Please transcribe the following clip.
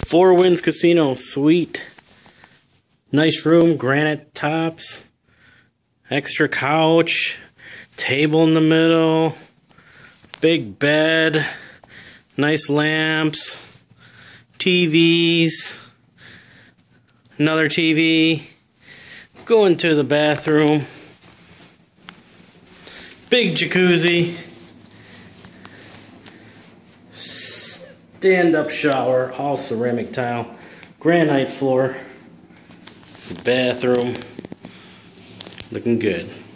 Four Winds Casino Suite. Nice room, granite tops, extra couch, table in the middle, big bed, nice lamps, TVs, another TV, go into the bathroom, big jacuzzi, stand-up shower, all ceramic tile, granite floor, bathroom, looking good.